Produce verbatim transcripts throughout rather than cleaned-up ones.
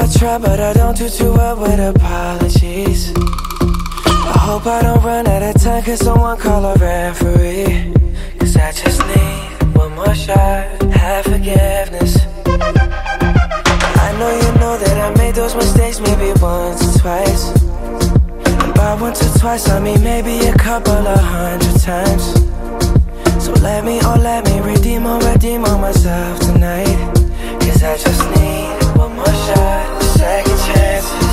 I try, but I don't do too well with apologies. I hope I don't run out of time, cause someone call a referee. Cause I just need one more shot, have forgiveness. I know you know that I made those mistakes maybe once or twice. And by once or twice I mean maybe a couple of hundred times. So let me, oh let me redeem or redeem on myself tonight. Cause I just need one more shot, second chances.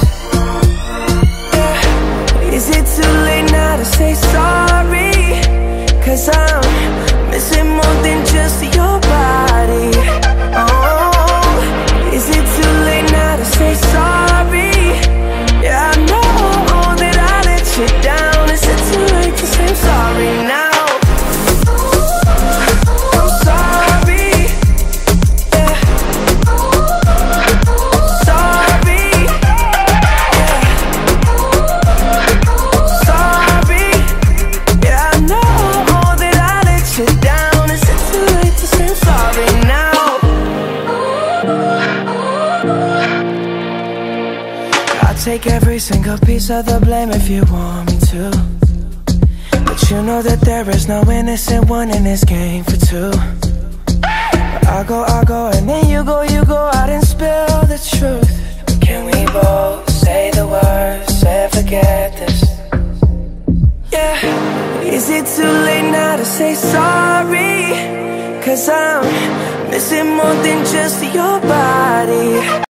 Yeah. Is it too late now to say sorry? Cause I'm missing more than just your body. Oh, is it too late now to say sorry? Yeah, I know that I let you down. Is it too late to say I'm sorry now? Take every single piece of the blame if you want me to. But you know that there is no innocent one in this game for two. But I go, I go, and then you go, you go out and spill the truth. But can we both say the words and forget this? Yeah. Is it too late now to say sorry? Cause I'm missing more than just your body.